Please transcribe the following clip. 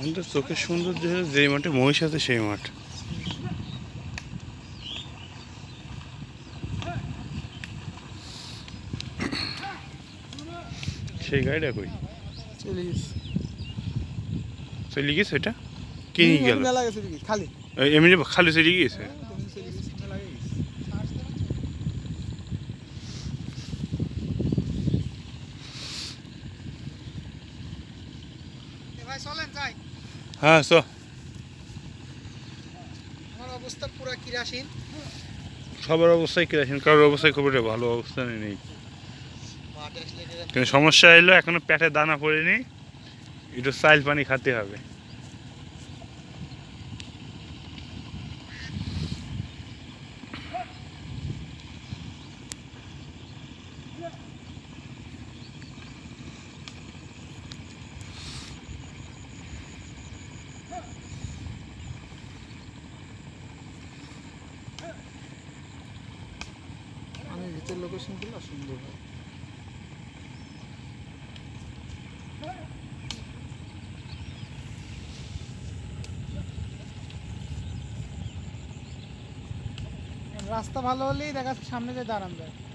আমাদের চোখের সৌন্দর্য হলো যেই মাঠে মহিষ আছে সেই মাঠ। সেই গাড়িটা কই চলে গেছে? এটা কি নিয়ে গেল? এমনি খালি চলে গিয়েছে। হ্যাঁ চ। অবস্থা পুরো কিরাসিন, সবার অবস্থায় কিরাসিন, কারোর অবস্থায় খুব একটা ভালো অবস্থানে নেই। কিন্তু সমস্যা এলো এখনো পেটে দানা পড়েনি, একটু চাইল পানি খেতে হবে। আমি ভিতর লোকেশন গুলো সুন্দর হয়। রাস্তা ভালো হলেই দেখা যাচ্ছে সামনে যে দাঁড়ান যায়।